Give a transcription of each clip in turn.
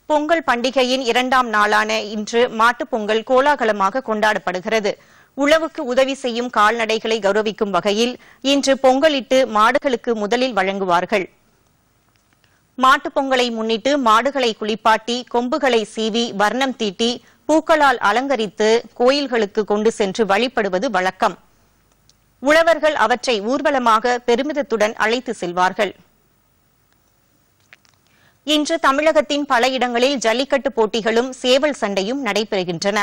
பொங்கல் பண்டிகையின் 2ஆம் நாளான இன்று மாட்டுப் பொங்கல் கோலாகலமாக கொண்டாடப்படுகிறது. உழவுக்கு உதவி செய்யும் கால்நடைகளை கௌரவிக்கும் வகையில் இன்று பொங்கலிட்டு மாடுகளுக்கு முதலில் வழங்குவார்கள். மாட்டுப் பொங்கலை முன்னிட்டு மாடுகளை குளிப்பாட்டி கொம்புகளை சீவி வர்ணம் தீட்டி பூக்களால் அலங்கரித்து கோயில்களுக்கு கொண்டு சென்று வழிபடுவது வழக்கம். உழவர்கள் அவற்றை ஊர்வலமாக பெருமிதத்துடன் அழைத்து செல்வார்கள். இன்று தமிழகத்தின் பல இடங்களில் ஜல்லிக்கட்டு போட்டிகளும் சேவல் சண்டையும் நடைபெறுகின்றன.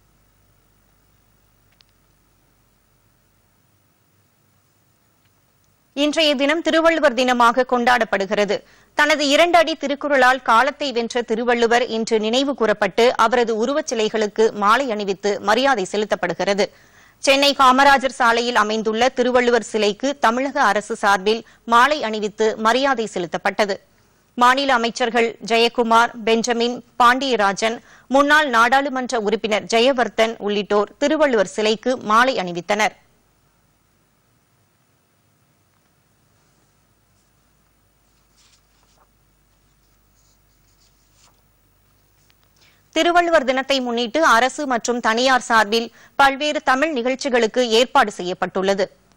இன்றைய தினம் திருவள்ளுவர் தினமாக கொண்டாடப்படுகிறது. தனது 2 அடி திருக்குறளால் காலத்தை வென்ற திருவள்ளுவர் இன்று நினைவு கூறப்பட்டு அவரது உருவச்சிலைகளுக்கு மாலை அணிவித்து மரியாதை செலுத்தப்படுகிறது. சென்னை காமராஜர் சாலையில் அமைந்துள்ள திருவள்ளுவர் சிலைக்கு தமிழக அரசு சார்பில் மாலை அணிவித்து மரியாதை செலுத்தப்பட்டது. மாநில அமைச்சர்கள் ஜெயக்குமார், பெஞ்சமின், பாண்டியராஜன், முன்னாள் நாடாளுமன்ற உறுப்பினர் ஜெயவர்தன் உள்ளிட்டோர் திருவள்ளுவர் சிலைக்கு மாலை அணிவித்தனர். திருவள்ளுவர் தினத்தை முன்னிட்டு அரசு மற்றும் தனியார் சார்பில் பல்வேறு தமிழ் நிகழ்ச்சிகளுக்கு ஏற்பாடு செய்யப்பட்டுள்ளது.